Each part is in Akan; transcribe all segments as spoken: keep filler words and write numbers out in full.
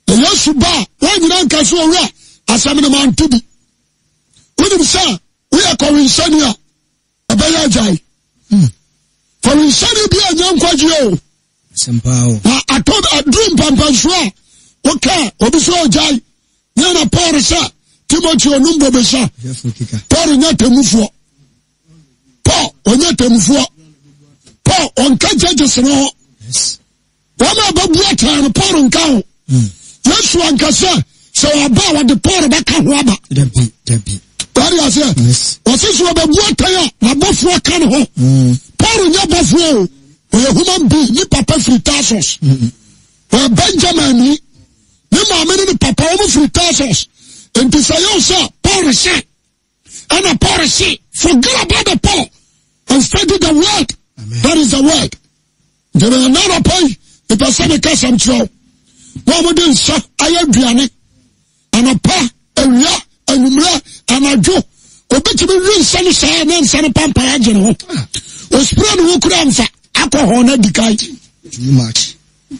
Yes, ba, why did I catch you away? As I'm in the man to be. When you say, we are calling Sanya, a Bayajai. For in Sanya be a young quadrio. Somehow. I told a dream Pampasua. Okay, Obiso Jai. Yana Porsa, Timothy Onumbo Besa. Paul Natemufo. Paul, Onatemufo. Paul, on Kajajas. Yes. One about water and Paul and cow. Yes, one can say, so about the Paul back at Wabba. Debbie, Debbie. What do I say? Yes. What's this about water? My buff work can hold. Paul and your buff will. We a human being, ni papa fritasos. We a Benjamin, ni mama ni papa omu fritasos. And to say, oh sir, Paul say, and a Paul say, forget about the Paul and study the word. Amen. That is the word. There is another point. The person who cares some trouble. What would you say? I am Diane. And a pa, a ria, a numra, and a joe. Obey me, real sunny side and sunny pampa agent. O spread who could answer. Alcohol not decay. Too much.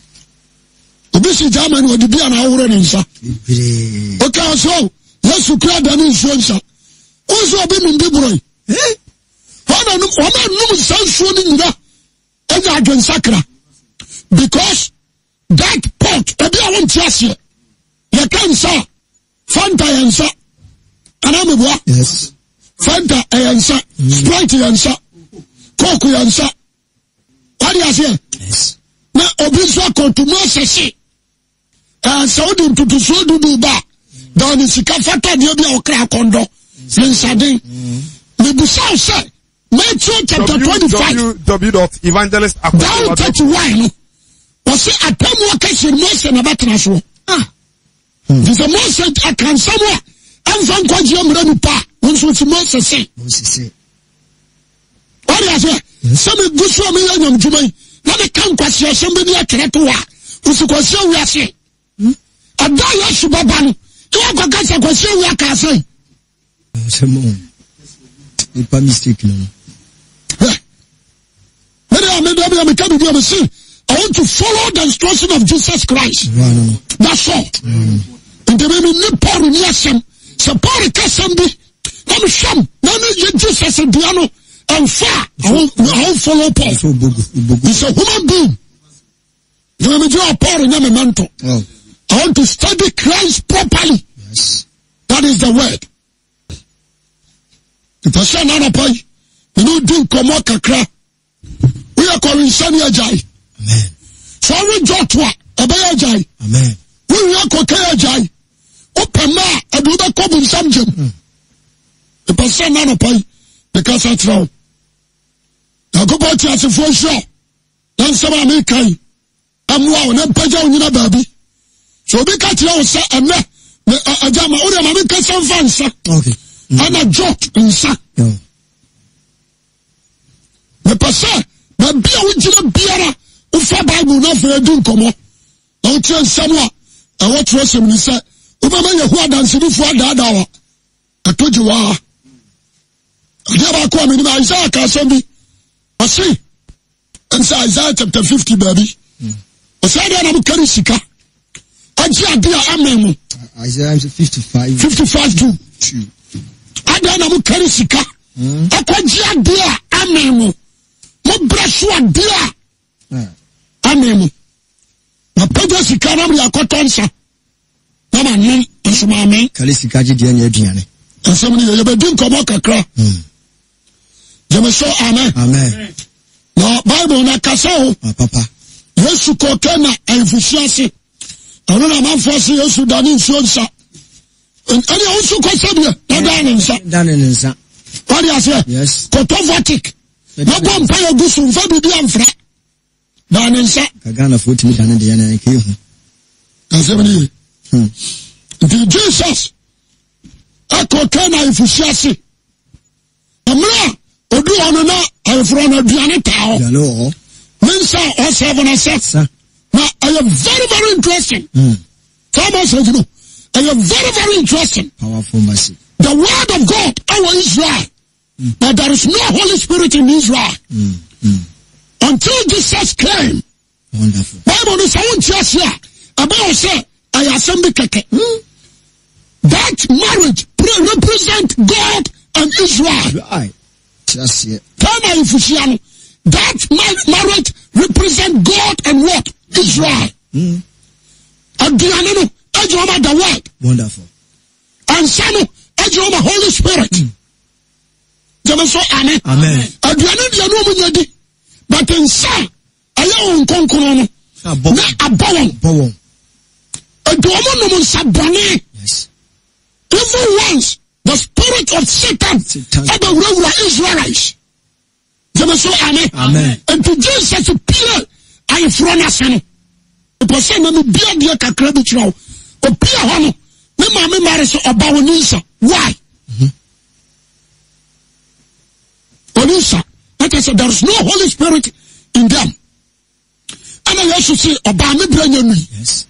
Obisi German would be an hour in sir. Okay, so yes, you cried an insurance. Also, I've been in Debray. Eh? One of them sounds swimming in the Edge Sacra. Because that pot, a beer won't trust you. You can say, Fanta answer. And I'm a what? Yes. Fanta answer. Sprite answer. Coke answer. What do you say? Yes. Now, Obiswa Contumose, and so do to the so do ba. Down in Sikafata, the other crack condo. Since I did. The Busau said, Matthew chapter twenty-five. w dot evangelist Akwasi Awuah. Down thirty-one. Was it a time workers in most and about Nassau? Ah. There's a most I can somewhere. I'm from Quajiam Renipa. Once was most to say. What do you say? Some good for me and Jumay. Not a come question, somebody at Kratua, who's a question we are saying. A dollar Subaban, you have a gas a question we are casting. Some more. It's a mistake. I want to follow the instruction of Jesus Christ. Wow. That's all. And the women need power in Yasam. So power Cassambi. I'm some. None of Jesus and Diano. And far, I won't follow Paul. He's a human being. You want me to do a Paul in your mantle. I want to study Christ properly. Yes. That is the word. The person on a point, you know, do come out kakra. We are calling Sunny Ajay. Amen. So we Joshua, Abaya Ajay. Amen. We are Kokaya Ajay. Open ma, I do the cob in Samjim. The person on a point, because that's wrong. I go back to the first show. Then someone make kai. I'm wow, and I'm Paja on your baby. So we got you say, and me, a jama, or a mamma can some fans. Okay. And a joke in sack. The person, the beer which is a beer, who for Bible not for a doom come on. I'll tell someone, I watch Russell and he said, Umama, you are dancing for that hour. I told you, ah. I never come in Isaiah Cassambi. I see. And say Isaiah chapter fifty, baby. I say that I'm carrying Sika. I see a dear Amen. Isaiah fifty-five. fifty-five too. I don't know carry Sika. I can't see a dear Amen. What brush one dear Amen. My brother Sika, I'm your cotton. Mama, me, and some mammy. Kalisika, Diane. And somebody will be doing come out a crack. You may say amen. Amen. Now, Bible na kasao. Papa. Yesu kokena efficiency. I don't know man force Yesu dani insurance. And any also consider na dani insa. Dani insa. What do you say? Yes. Kotovatic. Na kwa mpayo gusu mfa bibi amfra. Dani insa. Kagana forty mi dani diana nkiyo. Kasebani. Hmm. The Jesus. Akokena efficiency. Amra. Odu onona ayefro na duane tawo. Hello. Mensa or seven or six. Now I am very very interesting. Mm. Thomas says you know. I am very very interesting. Powerful mercy. The word of God, our Israel. Mm. But there is no Holy Spirit in Israel. Mm. Mm. Until Jesus came. Wonderful. Bible is I want just here. About say I assemble keke. That marriage represent God and Israel. Right. Just it. That marriage represent God and what? Israel. Mm. And the the word. Wonderful. And son, the Holy Spirit. Mm. Amen. Amen. But in son, I am conqueror. Na abawon. Yes. Even once the spirit of Satan ever ruled Israelites. Amen. Amen. And to Jesus appear, I am from us. The person who be a dear credit or be a honor. Me mama marries about Onisa. Why? Onisa. Like I said, there is no Holy Spirit in them. And I also say about me brand new. Yes.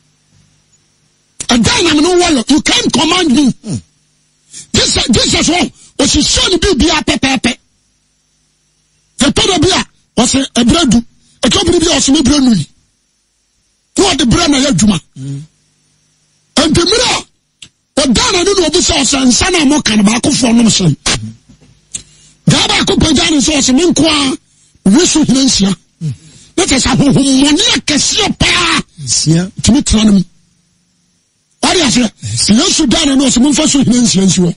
And then I'm no warrior. You can't command me. Mm. This this is all. Was his son be be a pepe? The Pedabia was a bread. A company was me brand new. What the brand I Juma. And the mirror. But then I don't know this house and son of Mokan back for no son. Dabako Pajan is also in qua. Wisu Nansia. Let us have a money Cassia pa. To me tran. What is it? You should done and also move for Nansia.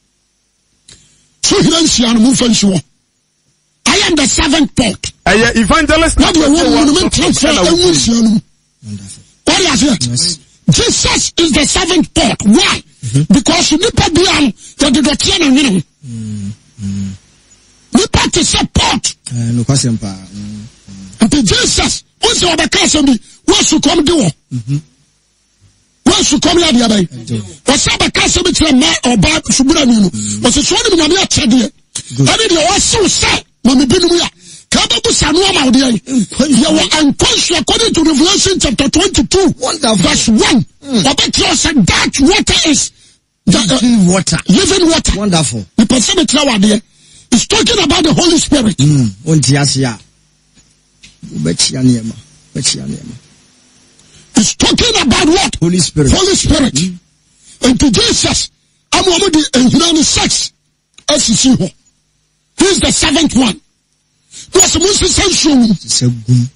So Nansia move for sure. I am the seventh port. I am Evangelist Akwasi. What is it? Jesus is the seventh port. Why? Mm-hmm. Because you need to be on the doctrine and you know. You part to support. No question. And Jesus, what's your occasion? What's to come do? What's to come here? What's your occasion between man or Bob Subranu? What's the one in the Chadi? I did your so sad. Mommy Binuya. Kababu Sanuama, you were unconscious according to Revelation chapter twenty-two. Wonderful. Verse one. But you said that water is the, uh, living water. Living water. Wonderful. The person there is talking about the Holy Spirit. Mm. He's talking about what? Holy Spirit. Holy Spirit. Mm. And to Jesus, I'm already in United Sex. He's the seventh one. What's the most essential?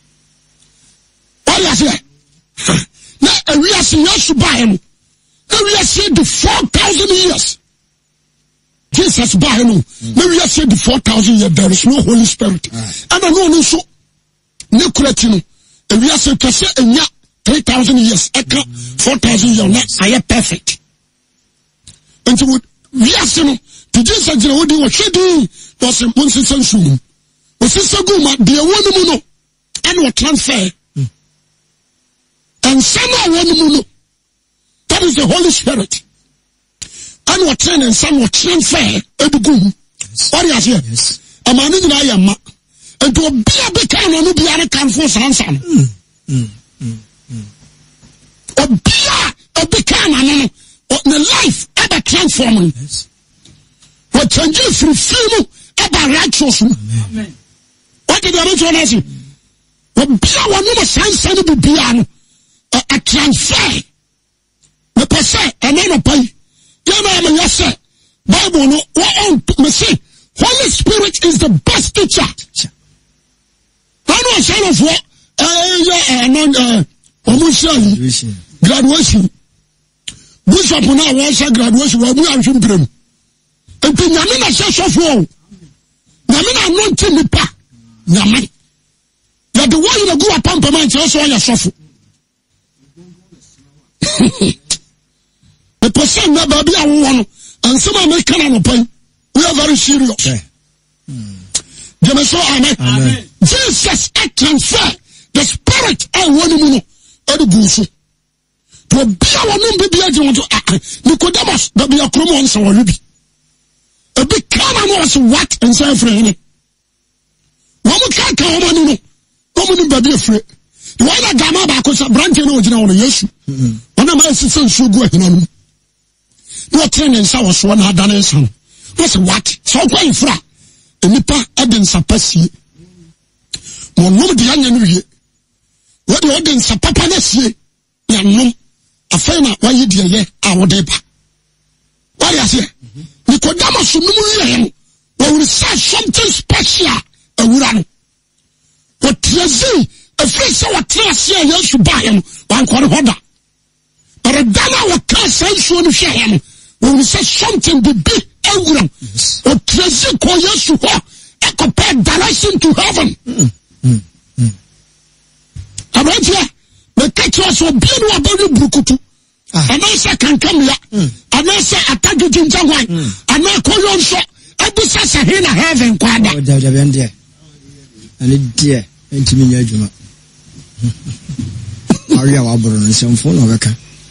What is it? Now, we are seeing us to buy him. Now, we are seeing the four thousand years. Jesus buy him. Now, we are seeing the four thousand years. There is no Holy Spirit. Right. And I know no so. No correcting. And we are saying to say, and yeah, three thousand years. Four thousand years. I am perfect. And so, we are saying, to Jesus, you know, what they were shedding was a most essential. Osisa guma de wonu mu no and what transfer mm. and some wonu mu no, that is the Holy Spirit, and what train and some what transfer edugum. What is here? Yes. Amani na yama and to be a big kind of no be a can for sansan. Or be a big kind of no life ever transforming. Yes. What changes from film ever righteous. Amen. What did the original say? What be our number sense and be piano a transfer. The person and then a pay. You know, I say, Bible, no, what me say, Holy Spirit is the best teacher. I know a sign of what? Uh, yeah, and then, uh, graduation. Graduation. Bishop now was a graduation where we are in Prim. And then Yamina says of war. Yamina not to me pa. Yaman. You're the one you go upon the mind, also on your shuffle. The person never be a one, and some are making an open. We are very serious. Okay. Mm. So, amen. Amen. Jesus, I transfer the spirit and one moon, and the goose. To be a woman, be a to Nicodemus, that be a cromon, so will be. A big cannon was what and say for him. Woman can't come on, no. Woman be afraid. The one that Gamma back was a branch and original on the issue. One of my sisters should go in. No training, so was one had done his son. What's what? So going fra. The Nipa Edens a Pessi. Mon no the onion. What the audience a papa this year? Yan afena wa yi de ye a wo de ba what you say Nicodemus no mu ye no we say something special awura no what trazi a free so what trazi e Yesu ba ye no wan kwore hoda but a dana wa ka senso no hwe ye no we say something be big awura what trazi ko Yesu ho e ko pay direction to heaven mm, mm, mm. Abatia the catch us so be no abari brukutu and I say can come here and I say attack you in Jawai and I call you so I do say in heaven kwada oh there there there and it there enti me adwuma Aria wa boro no semfo no beka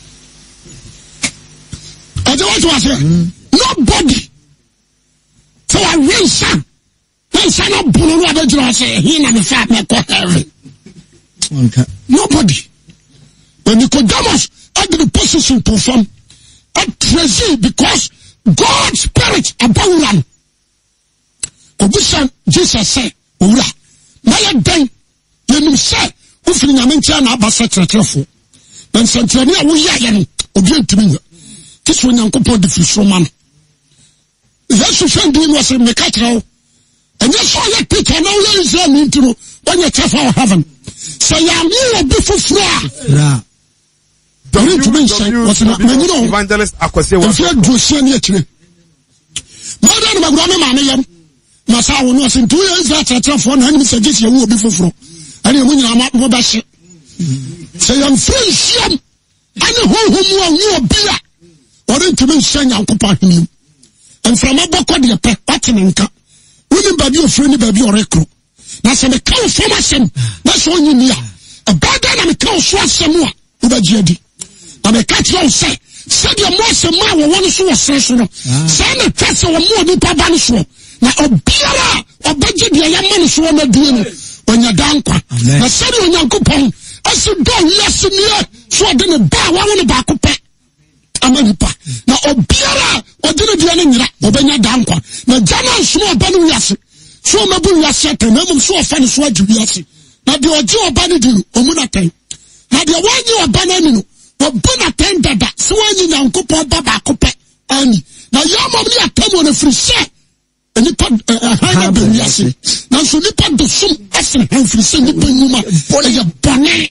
I don't want to say nobody so I will say I say no bolo no abejura say he na me fa me ko heaven okay nobody when Nicodemus at the position to form at crazy because God's spirit about one. Obishan Jesus said, Ura, Maya Den, you say, Ufin Yamentia Abasa Trafo, then Santiania Wuyan, Obian to me. This one Uncle the fish man. Yes, you found him was in the cattle. And you saw your picture now is into when you tell our heaven. So you are new before floor. The way to mention was not Evangelist Akwasi Awuah. If you do see any actually. More than my grandma, Massa was in two years after one hundred suggests you will be for floor. And you will not go back. Say I'm free, sham. I know who you are beer. Or into mention Uncle Party. And from a book of the pet patinka. Women baby or friendly baby or recruit. That's a cow formation. That's all you need. A bad dynamic cow swat some more. Uba Jedi. I'm a catch on say. Said your most of my one so session. Send a test or more than Pabanisho. Now, a beer or budget the young man is one of doing when you're down. I said when you're coupon. I said, go yes in here. So I didn't buy one of back up. Amanipa. Now, a beer or didn't do anything or when you're down. Now, Jana small banu yasi. So my boy was set and I'm so funny swag yasi. Now, the Ojo Bani do, Omunate. Now, the one you are banning. But bona tenda da so anyi na nkopo baba kope ani na your mom ni atam on a free set and it ha be yase na so ni pa do sum asen han free set ni panuma bole ya bone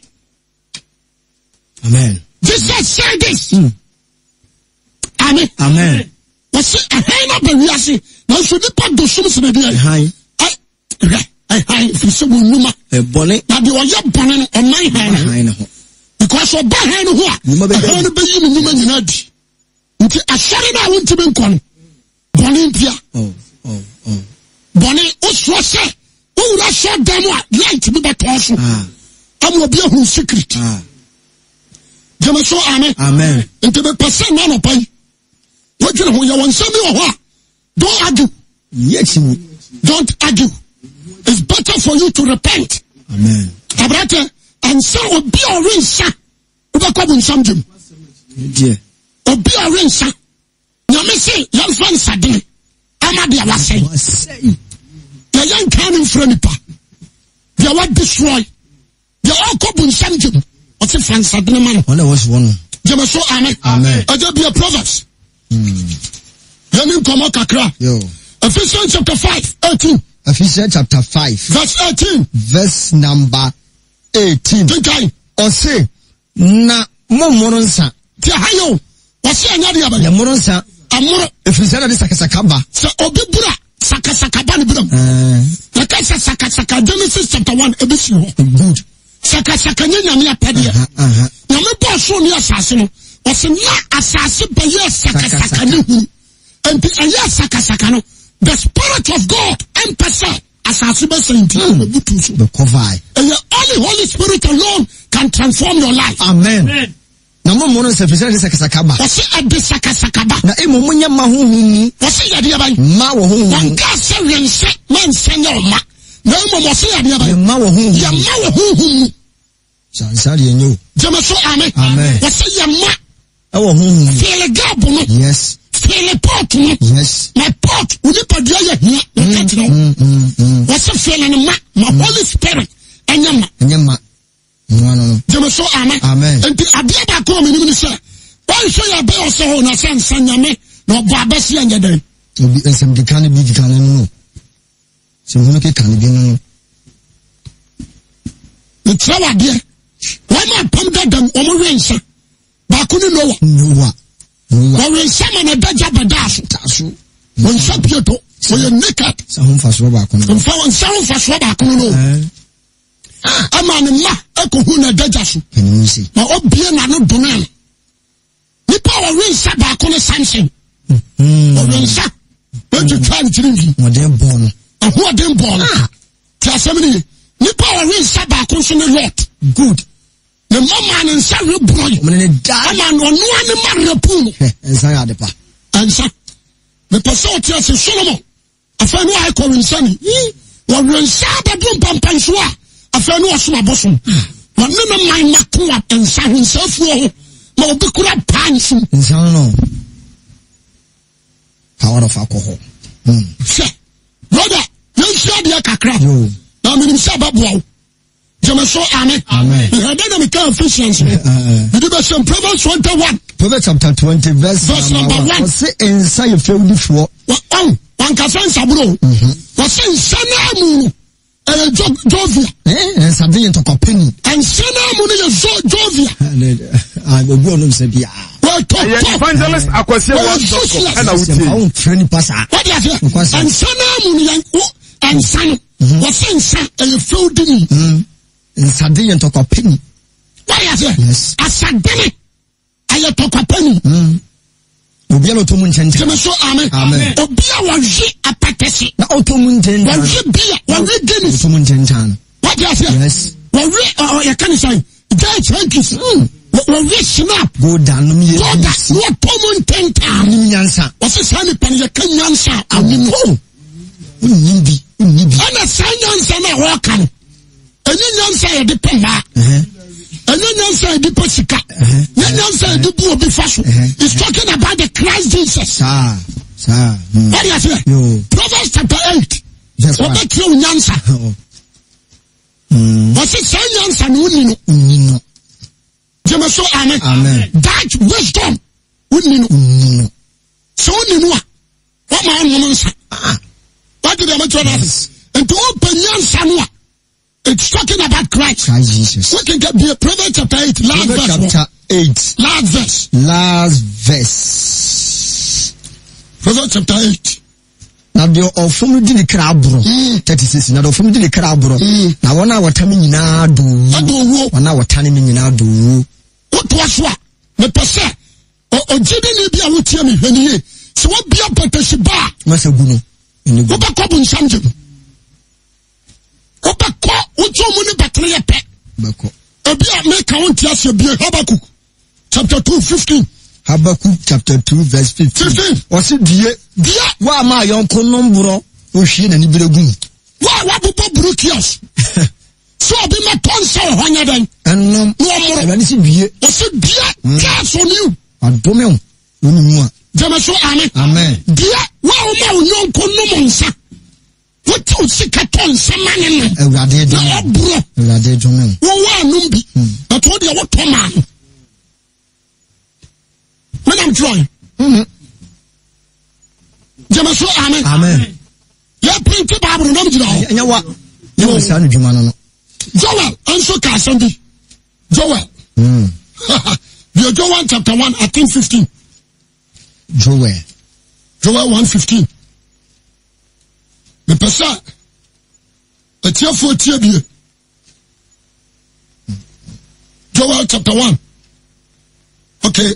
amen Jesus said this mm. amen amen was a ha be yase na so ni pa do sum se na dia hai ai ai ai free set wonuma e bone na de o ya bone no o nine hai na because of bad hand who are the be you in Nadi. Until a sorry now went to be con Bonintia. Oh, oh, oh. Bonnie Oswase. Oh, that shot them what light to be that person. I will be a whole secret. Jamaso, amen. Amen. And to be percent man of pay. What you know, you want something or what? Don't argue. Yes, don't argue. It's better for you to repent. Amen. Abrate. And so obi orinsa ubakwa bunsam dum yeah obi orinsa nyame say yan fan sade ama dia wasay ya yan kan infranipa dia wa destroy dia okọ bunsam dum o ti fan sade man one was one jema so amen amen aja be proverbs mm yanin komo kakra yo Ephesians chapter five eighteen Ephesians chapter five verse eighteen verse number eighteen. Okay. O say na mo moronsa. Ti hayo. O say anya dia ba. Ya moronsa. Amoro. Efisana de sakasakaba. Se obi bura sakasakaba ni bura. Eh. Na ka sakasaka Genesis chapter one ebisi ho. Good. Sakasaka nya nyame apade. Aha. Nyame bo so ni asase no. O say na asase be ye sakasaka ni hu. Enti aya sakasaka no. The spirit of God empathy. Asase be senti butu the cover. And the only Holy Spirit alone can transform your life. Amen. Amen. Na mo mo no se fese de sakasakaba. O se ade sakasakaba. Na emo munya ma huhunu. O se ya de ba. Ma wo huhunu. Wan ka se wense man senya o ma. Na emo mo se ya de ba. Ma wo huhunu. Ya ma wo huhunu. Sansa de enyo. Jema so amen. Amen. O se ya ma. E wo huhunu. Feel gabo no. Yes. Feel pot no. Yes. My pot uni pa dia ya hia. Na ka tino. O se feel ni ma. My Holy Spirit. Enyama. Enyama. Jeme so amen. Amen. Enti adia ba ko me nim ni se. Why show your boy so ho na san sanyame na obo abesi anya dan. Obi ensem de kan bi di kan no. Se mo ke kan bi no. Ni trawa de. Why ma pam da dam o mo wensa. Ba ko ni Noah. Noah. Wa wensa ma na daja badaso. Taso. Won sa pieto. So you naked. Sa hon fa so ba ko no. Fa won sa hon fa so ba ko no. Ama ne ma ekohu na daja so. Enisi. Na obie na no donan. Ni power wensa ba ko ne Samson. Mm. O wensa. When you try to change. Mo dem born. And who are them born? Ti asemini. Ni power wensa ba ko so ne lot. Good. The mama and sa we boy. Mo ne da. Ama no no ane ma repu. Ensa ya de pa. Ensa. Me person ti ase Solomon. Afa no ai ko wensa ni. Wa wensa ba dum pampan so a. Afa no osoma bosom. Wa ne no man mako a ensa wensa fu ho. Ma obi kura pansu. Ensa no. Power of alcohol. Hmm. Sure. Brother, you share the kakra. Yo. Now me say babuo. Jama so amen. Amen. And then me can efficiency. You do some Proverbs twenty-one. Proverbs chapter twenty verse, verse number one. What's it inside your field before? Oh, one can say sabro. What's inside mu? Eh Jovia. Eh, and something to company. And sana mu ni Jovia. I go go no say bia. Evangelist Akwasi Awuah and I will train pastor. What is it? And sana mu ni and sana. What's inside a field in? And something to company. What is it? Yes. Asadene. I talk a penny. Obi a to mun chen chen. So amen. Amen. Obi a waji apatesi. Na auto mun chen chen. Waji bia, waji Guinness. Auto mun chen chen. What is it? Yes. Waji oh you can say. Judge Hankis. Waji snap. Go down no me. Go down. What common ten time. Ni nyansa. What's this honey pen you can nyansa. I mean oh. Unimbi, unimbi. Ana sa nyansa na wa kan. Enyi nyansa e de pemba. Eh. Enyi nyansa e de posika. Enyi nyansa e de bu obi faso. He's talking about the Christ Jesus. Sa, sa. What is it? Yo. Proverbs chapter eight. Yes, what about you nyansa? Mm. What's it say nyansa no ni no? Ni no. Jema so amen. Amen. That wisdom ni no. Ni no. So ni no. What man no nsa. Ah. What did I mention that? And to open nyansa no. It's talking about Christ. Christ Jesus. We can get the Proverbs chapter eight, last Proverbs verse. chapter eight. Last verse. Last verse. Proverbs chapter eight. Now the ofum di the crabro. thirty-six. Now the ofum di the crabro. Now one hour time in na do. One hour time in na do. What was what? The person. O o jide ni bi a wotie me hwani. So what be a potential bar? Masa guno. Wo ba ko bun samje. Obako, ucho muni battle ye pe. Bako. Obi a make count yes be Habakkuk chapter two fifteen. Habakkuk chapter two verse fifteen. fifteen. What's it die? Die. Wa ma yon konom bro. O hwie na ni beregun. Wa wa bobo brukias. So obi ma tonsa honya den. Ennom. No more. Eba ni si die. O se die. Gas on you. Adome o. Oni mu a. Jama so amen. Amen. Die. Wa o ma o nyon konom nsa. What you see katon samane no. Ewrade do. Na obro. Ewrade do me. Wo wa numbi. But what you what to man. When I'm trying. Mhm. Jama so amen. Amen. Ya print Bible no mjira ho. Enya wa. Ye wo sa no dwuma no no. Joel also ka something. Joel. Mm. The Joel chapter one I think fifteen. Joel. Joel one fifteen. Me pesa. Etia fo etia bie. Joel chapter one. Okay.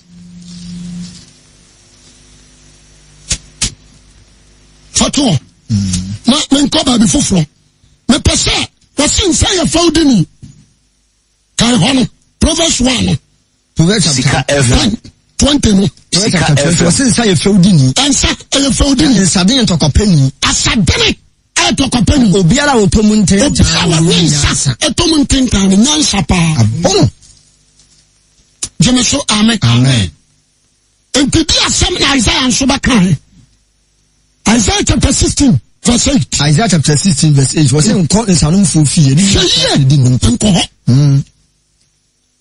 Fato. Na me nko ba bi foforo. Me pesa. What's inside your folding? Kai hono. Proverbs one. Proverbs chapter twenty no. What's inside your folding? Answer your folding. Inside your company. Asadene. Eto company. Obiara wo tomunte. Obiara wo nsa. Etomunte ntan nyansa pa. Abono. Jeme so amen. Amen. Enti bi asem na Isaiah nso ba kan. Isaiah chapter sixteen verse eight. Isaiah chapter sixteen verse eight. Was it nko nsanum fo fie. Di nko ho. Mm.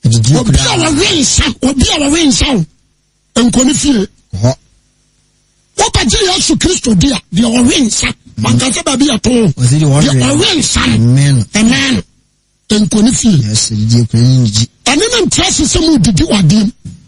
Obi a wawe nsa, obi a wawe nsa. Enkoni fie. Ho. Opa je Yesu Kristo dia, dia wawe nsa. Manka ba bia to. Dia wawe nsa. Amen. Amen. Enkoni fie. Yes, die kwenji. Ene na ntrase se mu didi wadim.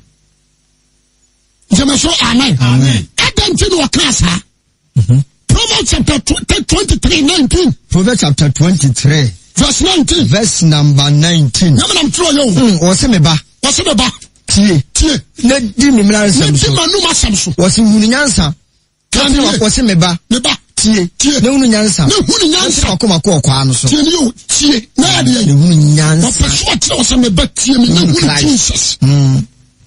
Jema so amen. Amen. Adenti no klasa. Mhm. Proverbs chapter twenty-three nineteen. Proverbs chapter twenty-three. Verse nineteen. Verse number nineteen. Nyama nam tro yo. Mm, wose me ba. Wose me ba. Tie. Tie. Na di me mla nsam. Na di manu masam so. Wose hunu nyansa. Kan wose me ba. Me ba. Tie. Tie. Na hunu nyansa. Na hunu nyansa. Akoma ko kwa no so. Tie ni yo. Tie. Na ya de. Na hunu nyansa. Wose tie wose me ba tie me na hunu Jesus. Mm.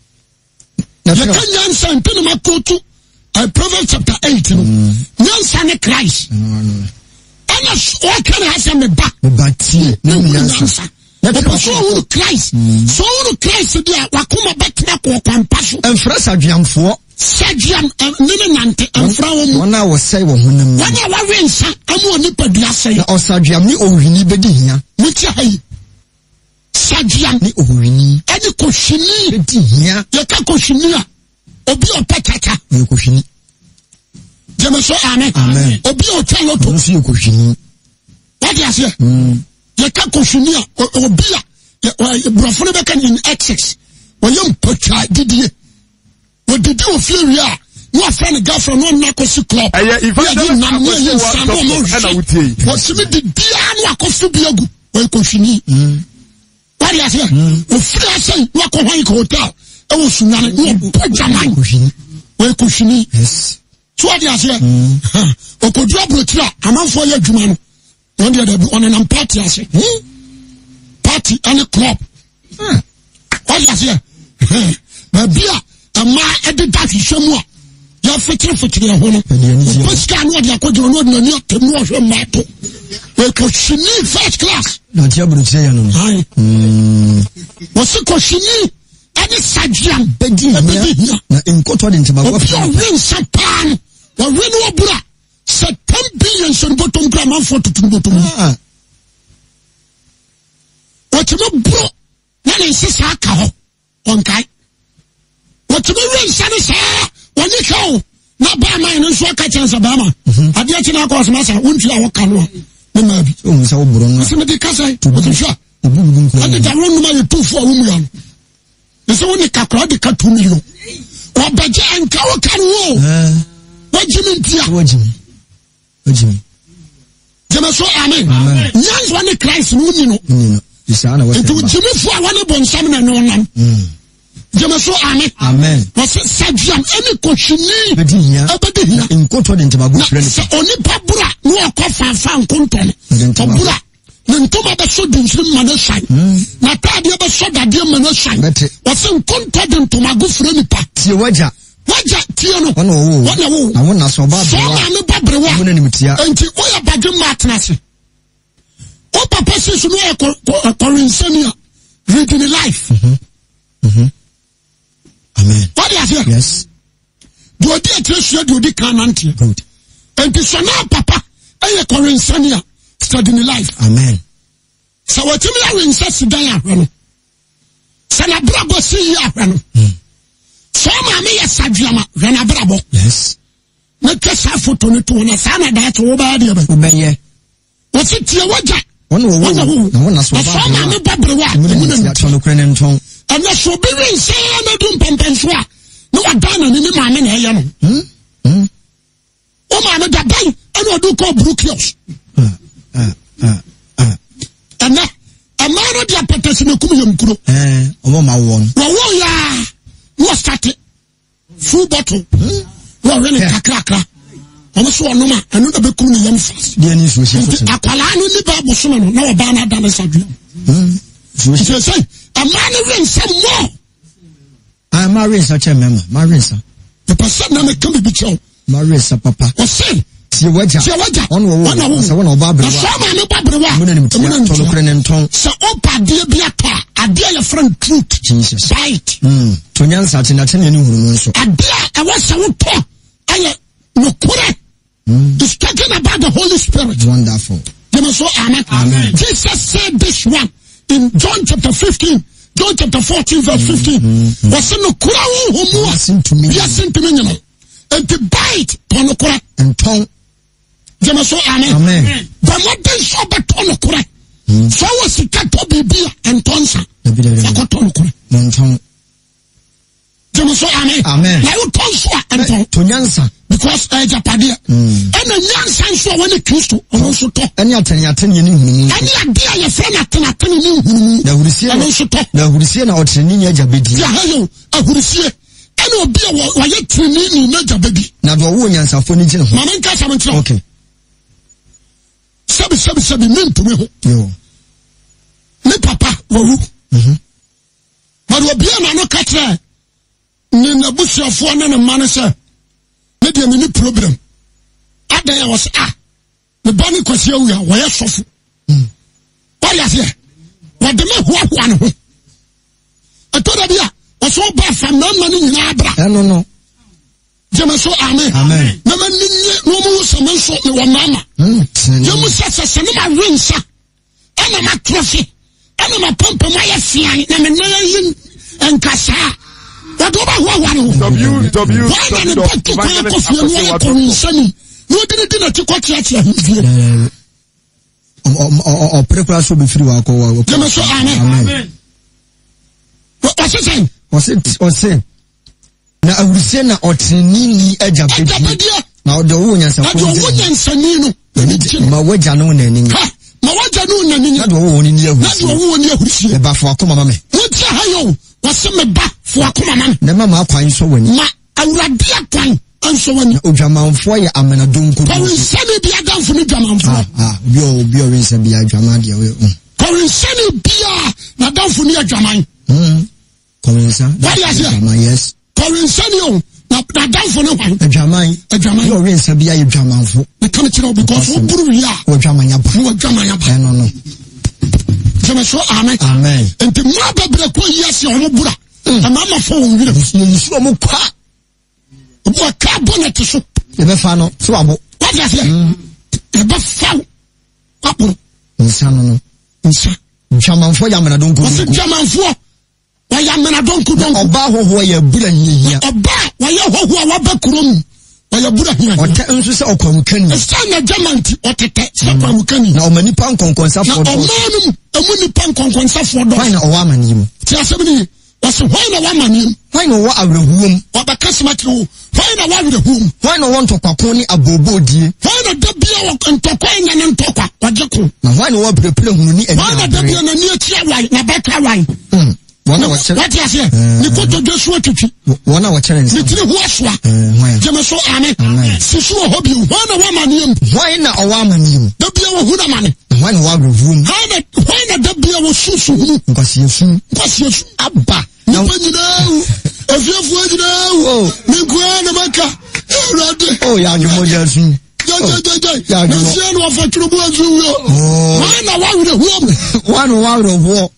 Ya kan nyansa mpene makotu. Uh, Proverbs chapter eight. Mm. Nyansa ne Christ. Mm. Ana o kan ha se me ba. Me ba tie. Na hunu nyansa. Opa so who Christ. So who Christ dia wakoma betna ko kwampa so. Enfra sadwamfo. Sadwam nene nante enfra wo mu. Wona wo sei wo honam. Wona wa wensa amu oni padua sei. Na osadwam ni ohwini bedi hia. Muti hayi. Sadwam ni ohwini. Eni kohwini bedi hia. Ye ka kohwini a obi opetata. Ye kohwini. Jeme so amen. Amen. Obi o tell to. Obi o kohwini. What you say? Mm. Ye ka kohwini a obi a brofo ne beka in X wo yem pocha didie. Wo didi o fie wi a no afra ne girlfriend no na kosi club. Aya Evangelist Akwasi Awuah na wutie. Wo simi didi anu akofu biagu wo kohwini. Mm. What you say? O free asay wo ko hwan ko hotel. E wo sunane wo pocha man. Kohwini. Wo kohwini. Yes. So what you say? O ko dua brotira amanfo ye adwuma no. On the other on an party ase. Party and a club. Hmm. What you say? Babia ama edita hwehwemu a ya fetire fetire ho no. Pascal no dia ko dro no na ni atemu hwe mato. We ko shini first class. Na tia brotira ya no. Ai. Mm. Wo se ko shini ani sajian bedi hia. Na enkoto de ntema go fa. O win sapan. O win wo bura. Se ten billion so bottom gram for to bottom. Ah. What you bro? Na na insist aka ho. On kai. What you win sane sa? Woni ka na ba man no so aka chance ba ma. Ade a china ko so masa wontu a wo ka no. Na ma bi. O musa wo bro no. Se me de kasa. What you sure? Ade da won no ma ye two for wo mu ya. Se woni ka kra de ka two million. Wa ba je anka wo ka no. Eh. Wa jimi ntia. Wa jimi. Jimmy. Jema so amen. Nyans one Christ no ni no. No. Isana wa. Nti Jimmy fo a one bonsam na no nam. Mm. Jema so amen. Amen. Was sajiam any kohini. Bedi hia. Ebedi hia. Nkoto de ntema go frɛ no. Oni pabura no akofa fa nkonto no. Pabura. Na ntoma ba so di nsrim ma na shine. Na taade ba so dade ma na shine. Was nkonto de ntoma go frɛ nipa. Tie waja. Waja tie no. Wana wo. Wana wo. Na wona so ba. So ma me babrewa. Wona ni mutia. Enti oya badwe matnase. O papa sisu no e ko insania. Reading life. Mhm. Mhm. Amen. What do you say? Yes. Do odi atresu do odi kanante. Good. Enti so na papa e ko insania studying life. Amen. So what you mean insist dan ahwe no. Sana brabo si ya ahwe no. So mama ya sadwama rena brabo. Yes. Na kesa photo no to na sana da to wo ba de ba. Obenye. Wo se tie waja. Wona wo. Na wona so ba. So mama babrewa. Mu na to no krene nton. Ana so be wen say na dum pampanso a. No wadana ni mama na eya no. Hmm? Hmm. O mama da ban ana odu ko Brookfield. Ah. Ah. Ah. Ah. Ana amaro dia patasi na kum yam kuro. Eh, omo ma wo no. Wo wo ya. No start full bottle. Wo really kakrakra. Omo so onoma anu da be kum ni yam fast. Dia ni so shi. Akwala anu ni ba bo so no na wo ba na da na sadwe. Hmm. So she say amani wen some more. I marry such a member. Marry some. The person na me come be chow. Marry some papa. O say tie waja. Tie waja. On wo wo. So wona oba brewa. So ma me ba brewa. Mu na nim tia. To no krene nton. So opa de bia ta. Ade ya friend truth. Jesus. Right. Hmm. To nyansa te na te ne huru no so. Ade a wasa wo to. Aye no kure. It's talking about the Holy Spirit. Wonderful. So amen. Amen. Jesus said this one in John chapter fifteen. John chapter fourteen verse fifteen. Was no kura wo homu. Yes into me nyama. And to bite pono kura. And tongue. Jema so amen. Amen. But what they so be pono kura. So was the cat to be beer and tonsa. Sakotono kura. And tongue. Jema so amen. Amen. Na you tonsa and tongue. To nyansa. Because I japadia. And a nyansa so when the Christo also talk. Any atani atani ni hunu. Any idea your friend atani atani ni hunu. Na hurisia also talk. Na hurisia na otani ni ajabedi. Ya hayo a hurisia. Any obi wa ye tini ni na jabedi. Na do wo nyansa fo ni jina ho. Mama nka sa mentro. Okay. Sabi sabi sabi men to me ho. Yo. Ne papa wo wu. Mhm. But obi na no ka kire. Ni na busuafo na na man say. Ne de me problem. Adan was ah. The bani kwasi awuah wo ye sofo. Mm. What you say? What the me ho ho an ho. Atoda bia, oso ba fam na mani nyina abra. Eh no no. Jema so amen. Amen. Na mani nye no mu so me so me wo mama. Mm. Jemu se se se na ma winsa. Ana ma trophy. Ana ma pampa ma ye fian na me na yin enkasa. What do ba ho ho an ho. W W Why na the Evangelist Akwasi Awuah. No didn't dinner to quite yet. Or prepare so be free. Amen. What's it saying? Was it or say? Now I will say now or trini edge of it. Now the woman is a woman sanino. My wedge are known any. My wedge are known any. Not one in your woman here. But for a common man. What's a high? What's some back for a common man? Never my coin so when I would be a coin. And so when you Jaman for you, I'm in a Drunkard. I will send it be a down for me, Jaman. Ah, your beerings and be a Jamadia. I will send it be a not down for me, a Jaman. Hm. Corinsa, yes. Corinsa, not down for no one. A Jaman, a Jaman, your rings and be a Jaman for the country because of Buria or Jamaya, or Jamaya. No, no. Jama so amen. Amen. And the mother black yes, your Bura. And Mamma phone, you so much. What carbonate soup? Never found so abo. What is it? Never found apple. Insano. Insa. German for Yamana don't go. What's it German for? Why Yamana don't go down? Oba who you Buddha here. Oba, why you who are Bakurum? Why you Buddha here? Or Tensus or Concan. It's time a German or Tete. Sapamukan. Now many pound conconsa for the a money pound conconsa for the wine or woman. Tiasabini. Was why no woman? Why no what of the womb? Or the customer to why no one with the womb? Why no want to Pakoni a bobo dear? Why not the beer and Tokain and Toka? What you now why no what the plum money and why not the beer and near Chia White, Nabaka Wine? Hm. One hour, what you say? You put the just what you one hour challenge. The three wash one. Jamaso Amen. Sisu hobby. Why no woman? Why not a woman? The beer of Hudaman. Why no one room? Why not the beer was Susu? Because you soon. Because you Abba. Now, you know, if you're for you know, Miguel Maka, oh, yeah, you know, yes, yeah, you know, of a trouble. One hour with a war, one hour of war.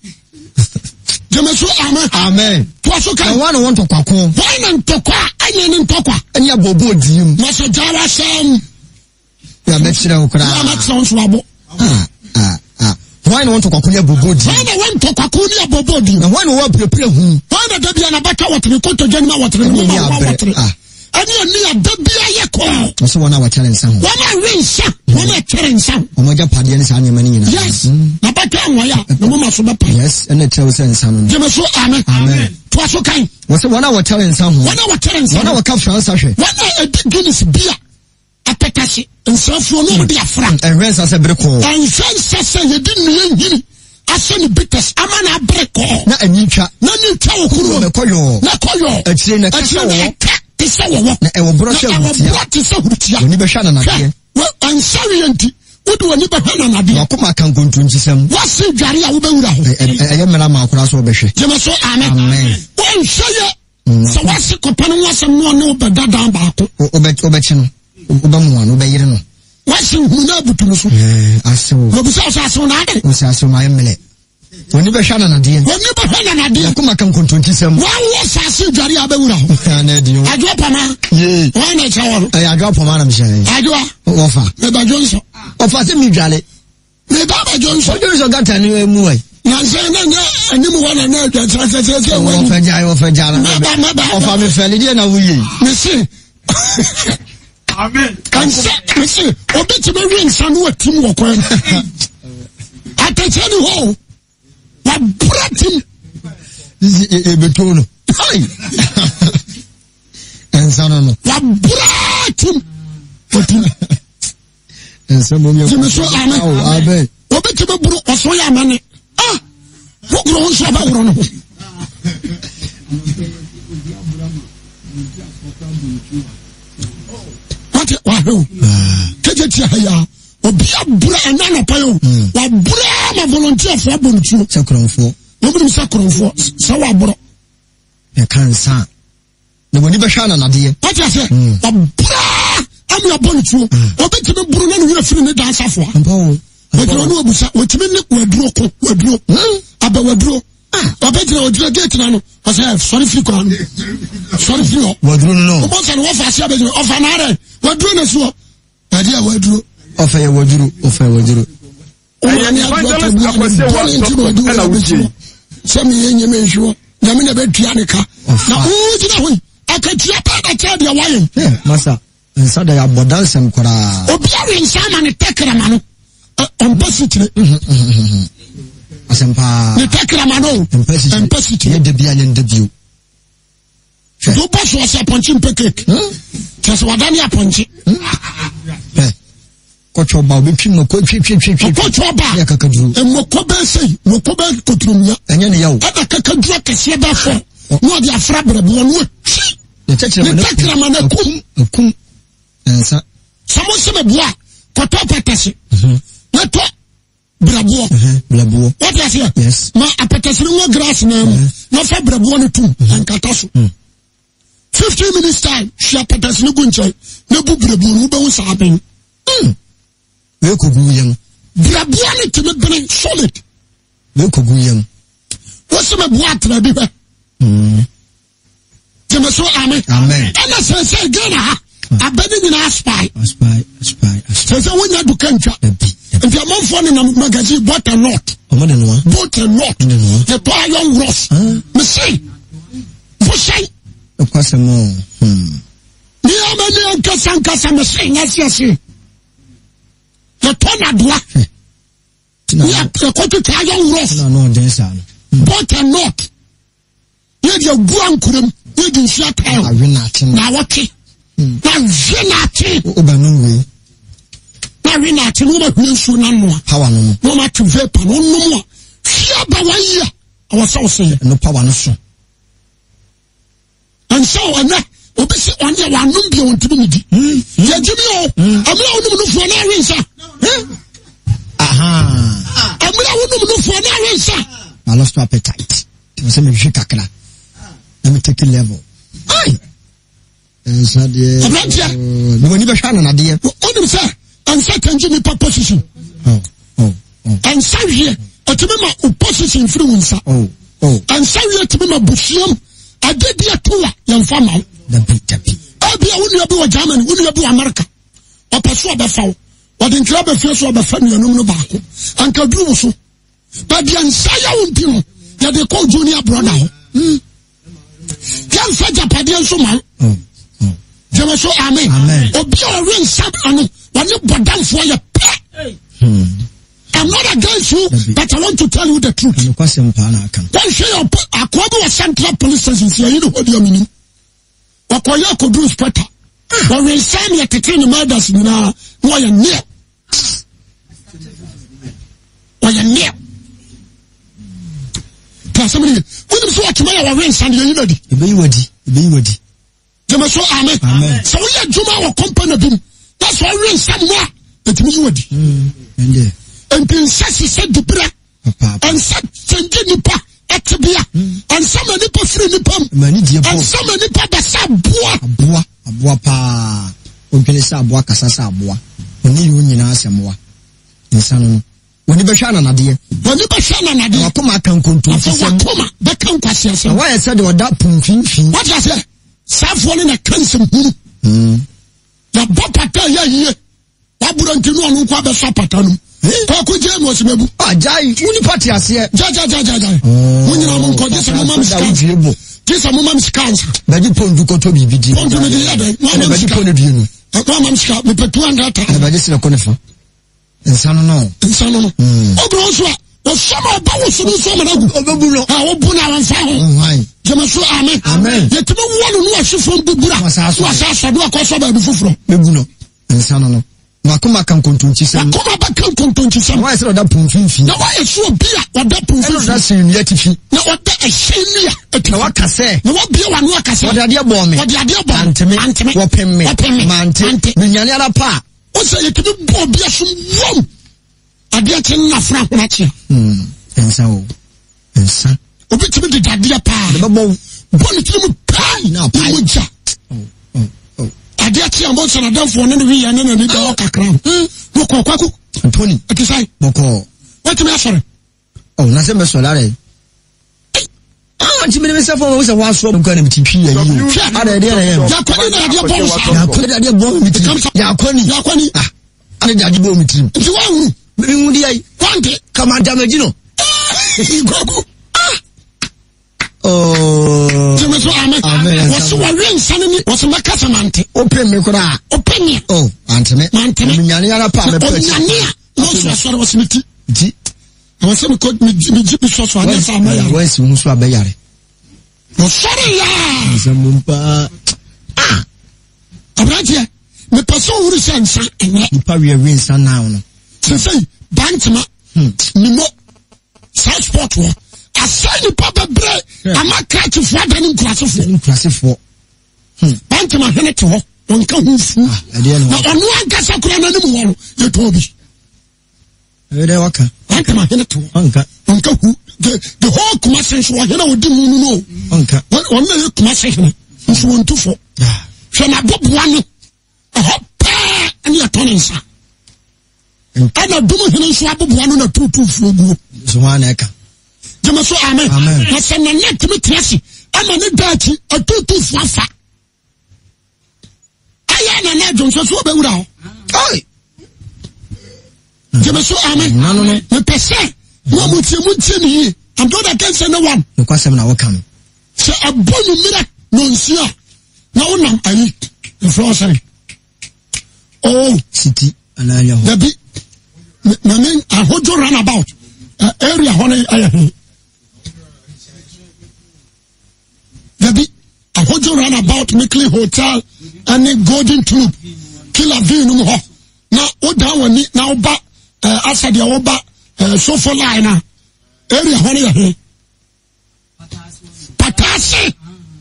Jamaso, amen, amen. Twasuka, one want to Kwako, wine and Toka, and in Toka, and your bobo, Jim, Master Jara Sam. Yeah, let's sit down, that sounds rubble. Ah, ah, ah. Why no want to Kwakunya Bobodi? Why no want to Kwakunya Bobodi? And why no want to play who? Why not the Biana Baka water, you go to General water, and you are and you're near the Bia. Also, one hour challenge some. One I ring, sir. One I challenge some. Omaja Padians and your money. Yes. Nabaka, no more so yes, and the chosen some. Jamaso, amen. Amen. Twas okay. What's one hour challenge some? One hour challenge, one hour cup from Sasha. One hour Guinness beer. Apetasi and so for no be a frank and rents as a brick hole. And friends say you didn't mean I send the bitters. I'm an a brick hole. Not a new chat. No new tower who will call you. Not call you. It's in a cat. It's a walk. I will brush your what you never shut an idea. Well, I'm sorry, auntie. What do I never have an idea? Come I can go to some. What's the Jari Awuah? I am a man across over. You must say, amen. Well, say it. So what's the company was some more no but that down back. Obet. Ubamuano bayirano. What's in Hunabutus? Eh, I saw. Obsas on that. Was I saw my emily. When you shot an idea. When you had an idea, come come twenty seven. Why was I see Jari Awuah? I drop a man. Yea. Why not? I drop a man. I'm saying. I do. Offer. Maybe Johnson. Offer me Jolly. Maybe Johnson. There is a got a new way. na say na na anim wona na adwa say say say wo faja wo faja na o fa me fele dia na wuyi me see amen kan say me see obeti me win san wo tim wo kwan atachani ho wa bratim e betono hai ensano no wa bratim fotim ensano mi o so amen amen obeti me buru oso ya amane ah wo gro nso ba woro no what wa ho keje ti ya obi abura anana pa yo wa bura ma volunteer for abontu sakronfo no bi sakronfo sa wa boro e kansa ne boni be hwa na nade what you say wa bura am abontu obeti me buru na no hira firi ne dansa fo ampo waduro no obusa otimi ne waduro ko waduro aba waduro obeti na waduro gate na no o say sorry free ko no sorry free waduro no o mo say no wa fa sia be o fa na re waduro na so ade a waduro ofe ya waduro ofe waduro Evangelist Akwasi Awuah and Awuah some yenye menjo na me na be tua ne ka na o gina ho akatia pa da cha dia wayen eh masa nsa da ya bodan sem kora obi awe nsa ma ne tekra ma no on pasitire asempa ne tekra ma no on pasitire ye de bia ne ndebio do paso asa ponchi mpekek tese wadani aponchi eh kocho ba obi twim ko twi twi twi twi kocho ba ya kakaduru emoko ba sei moko ba kotrumya enye ne yawo ada kakaduru akese ba fo no dia fra brebo no ne tekra ne tekra ma na kum kum ensa samo se me boa koto patase na to brabo brabo what you say yes ma apatase no grass na no fa brabo no tum ankata so fifteen minutes time she apatase no gunche na bu brabo no be wo sa ben we ko gu yam brabo no teme ben solid we ko gu yam wo se me boa tra bi ba mm teme so amen amen ana se se gana ha abani ni na spy spy spy se se wonya du kantwa if your mom phone in a magazine bought a lot omo de no bought a lot the toy young ross me say for say Akwasi mo hmm ni amani ankasa ankasa me say yes yes the toy adwa ya ko to toy young ross na no den sa bought a lot ye de guankurum ye de sia tayo awina tin na wote na vina tin oba no we na wina tin wo ba hwensu na no power no no ma to vapor no no mo hia ba wa yi a wo so say no power no so and so ana obi se on ya wa no bi on tibi di ye jimi o amra wonu no fo na wensa aha amra wonu no fo na wensa I lost my appetite it say me hwe kakra let me take a level ai ensa de no woni be hwa na de onim say and second Jimmy position oh oh oh and so here otimi ma opposition free wonsa oh oh and so here otimi ma busiam adedia towa yamfa ma the big tapi abia wonu abi wa Germany wonu abi wa America opaso abafawo wode nkira ba fie so abafa nuanum no baako anka duru so but the ansaya wonti no ya de call junior brother ho yamfa japade nso ma oh oh jema so amen obi o ren sab ano wani bodamfo ya pe hmm I'm not against you, but I want to tell you the truth. no kwase mpa na aka When she akwabi was Central Police Station, here you know what you mean. Wakoya ko do inspector. When we say me at the murders na why you near. Why you near. Plus somebody when you watch me our rain stand you know di. e be wadi e be wadi Jema so amen. Amen. So we are juma our company bim. That's why rain stand more. It me you wadi. mm ende And princess said the bra papa and said send nipa etibia and some nipa free nipa mani die and bo some nipa ba sa boa aboa aboa pa o gele sa aboa kasa sa aboa oni yo nyina asemwa insano woni be hwa na nade woni ba hwa na nade wakoma kan kontu fisem wakoma ba kan kwase asem why said the oda punfinfin what you say safo ne na kansem huru mm ya bopata ya yie waburo ntinu onu kwa be sapata no Kwaku James mebu. Ah, jai, uni party asie. Ja ja ja ja ja. Woni na mo ko jesa mo mam scan. Jesa mo mam scan. Ba di pondu ko to bibidi. Pondu me di ya de. Mo mam scan no di no. Mo mam scan me pe two hundred ta. Ba jesa ko ne fa. Insano no. Insano no. Obro so o sama ba wo so so ma na gu. Obebu no. Ah, obu na wan fa ho. Why? Jema so amen. Amen. Yetimo wonu no asifo bubura. Wasa so do akoso ba bi fufuro. Bebu no. Insano no. Wakuma kan kontonchi sam. Wakuma ba kan kontonchi sam. Why is it that punfinfi? Na why so bia oda punfinfi. Na sin yetifi. Na oda ehenia. Na wakase. Na wabia wanu akase. Oda de bo me. Oda de bo. Anteme. Anteme. Wopemme. Wopemme. Mante. Minyane ara pa. O se yetimi bo bia so wom. Ade ache na fra ho ache. Hmm. Ensa o. Ensa. Obi timi de dade pa. De bo. Bo ni timi pai na pai. Moja. Ade ache ambo se na danfo ne wi ya ne na ni da kakra. Hmm. Wo ko kwaku. Antoni. Ati sai. Boko. What me afere? Oh, na se me so lare. Ah, ti me me se fo wo se wa so nko na mi ti twi ya yi. Ada de ya. Ya kwani na ade bo. Ya kwani na ade bo mi ti. Ya kwani. Ya kwani. Ah. Ada de ade bo mi ti. Ti wa hu. Me ngudi ai. Kwante kama damage no. Gogo. Oh. Jeme so amen. Wasi wa wen sanani, wasi makasa mante. Open me kura. Open me. Oh, anteme. Manteme. Minyane ara pa me pe. Minyane. No so so wasi miti. Ti. Wasi me ko mi mi jipi so so anya sa ma ya. Wasi mu so abayare. No sorry ya. Zamumpa. Ah. Abraje. Me paso wuri sansa ene. Nipa we wen san now no. Se say bantama. Hmm. Nimo. South sport wo. Asani papa bre. Ama catch for that in classifo. In classifo. Hmm. Bantama hene to ho. Wonka hu fu. Ah, ade no. Na onu ankasa kura na nimu wo. Ye to bi. Ede waka. Bantama hene to. Anka. Wonka hu. The the whole Kumasi so hene odi mu no. Anka. Won na Kumasi hene. Nso won to fo. Ah. Hwe na boboa no. Ho pa ani atonensa. Ana dumu hene nso aboboa no na tutu fugu. So wa na eka. Jema so amen. Na se na net me tiasi. Ama ne dachi atutu fuafa. Aya na na jonso so be wura ho. Oi. Jema so amen. No no no. Me pese. Wo mu tie mu tie ni. I'm not against anyone. No kwasem na wakam. Se abonu mira no nsia. Na wonam ayi. The floor sorry. Oh, city ananya ho. Dabi. Na men a hojo run about. Uh, area hone ayi. Dabi. A hojo run about Mickley Hotel and a Golden Tube. Killer view no ho. Na oda wani na oba uh, asa dia oba uh, so for line na area hone ayi. Patasi.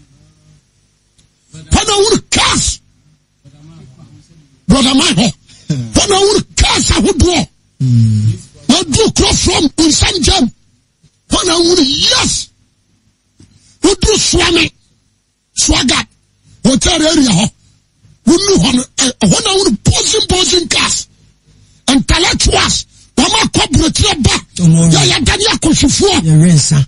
Pana ur kas. Brother man ho. Pana ur kas ahudo. Na do cross from Unsan Jam. Pana ur yes. Udu swame. Swagat. Hotel area ho. Unu hon hona ur posing posing kas. Intellectuals. Mama corporate ba. Ya ya dani akosifo. Ya rensa.